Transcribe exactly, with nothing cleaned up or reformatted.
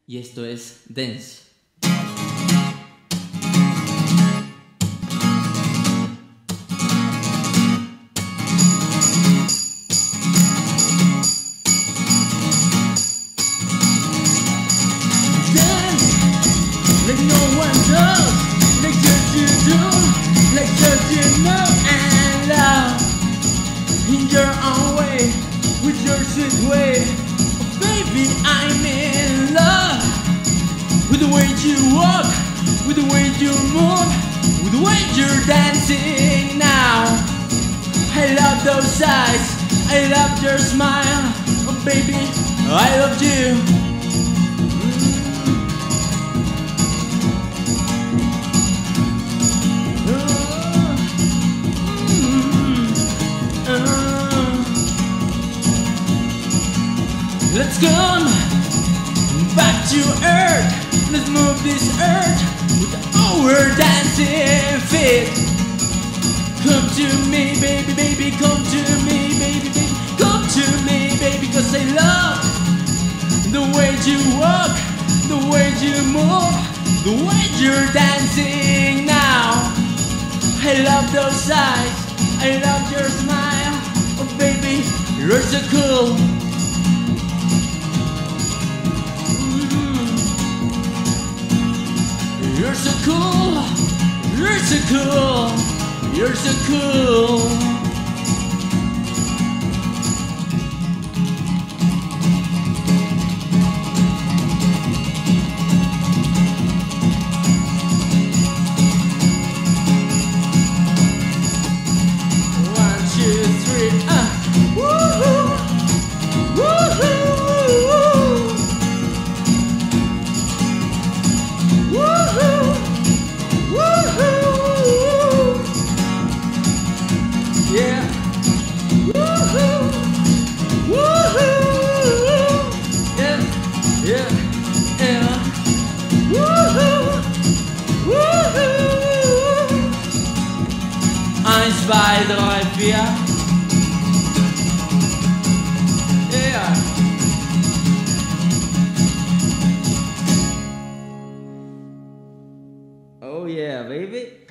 y esto es Dance. Like no one does, like just you do, like just you know and love in your own way, with your sweet way. Oh, baby, I'm in love with the way you walk, with the way you move, with the way you're dancing now. I love those eyes, I love your smile. Oh, baby, I love you. Let's come back to earth. Let's move this earth with our dancing feet. Come to me, baby, baby, come to me, baby, baby, come to me, baby, 'cause I love the way you walk, the way you move, the way you're dancing now. I love those eyes, I love your smile. Oh, baby, you're so cool. You're so cool, you're so cool, you're so cool. One, two, three, uh, woohoo, woohoo. Yeah. Woohoo! Woohoo! Yeah, yeah, yeah. Woohoo! Woohoo! Eins, zwei, drei, vier. Yeah. Oh yeah, baby.